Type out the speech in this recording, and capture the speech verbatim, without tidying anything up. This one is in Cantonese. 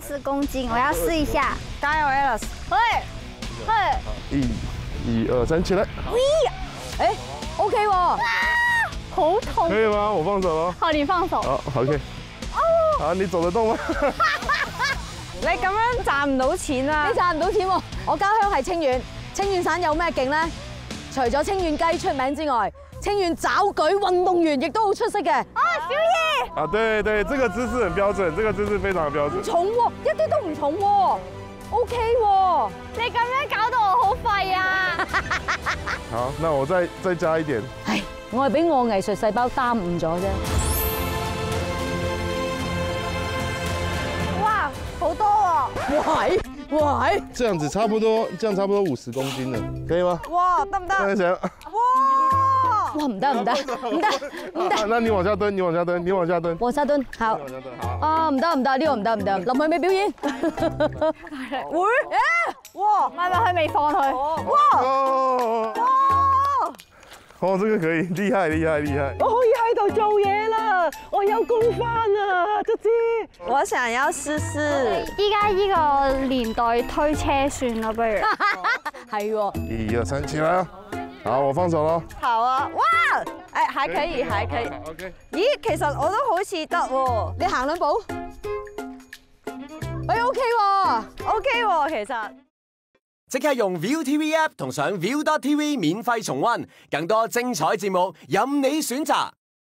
四公斤，我要試一下。 加油 ，Alice！ 嘿，嘿， 一、一二三，起來。 喂，誒 ，OK 喎， 好痛。 可以嗎？我放手咯。 好，你放手。 好 ，OK。啊，你走得動嗎？ 你咁樣賺唔到錢啊！你賺唔到錢喎！我家鄉係清遠，清遠省有咩勁咧？除咗清遠雞出名之外，清遠抓舉運動員亦都好出色嘅。 哦，小野。 啊，對對，這個姿勢很標準，這個姿勢非常標準。 重喎，一啲都唔重喎 ，OK 喎。 你咁樣搞到我好廢啊！ 好，那我再再加一點。 唉，我係俾我藝術細胞耽誤咗啫。 哇，好多喎！ 喂喂， 這樣子差不多，這樣差不多五十公斤了，可以嗎？ 哇，得唔得？ 那行。 哇！哇，唔得唔得唔得唔得！ 那你往下蹲，你往下蹲，你往下蹲。 往下蹲，好。 往下蹲，好。 啊，唔得唔得，呢個唔得唔得，林慧美表演。會？哇！ 唔係唔係，佢未放佢。 哇！ 哦哦，這個可以，厲害厲害厲害！ 我可以喺度做嘢啦，我有工返啊，卒之。 我想要試試。 依家呢個年代推車算啦，不如。 係喎。 一二三，起來啊！好，我放手咯。 好啊！哇！誒，還可以，還可以。 OK。 咦，其實我都好似得喎。你行兩步。誒 OK 喎 ，OK 喎，其實。 即刻用 ViuTV App 同上 Viu dot T V 免費重溫，更多精彩節目任你選擇。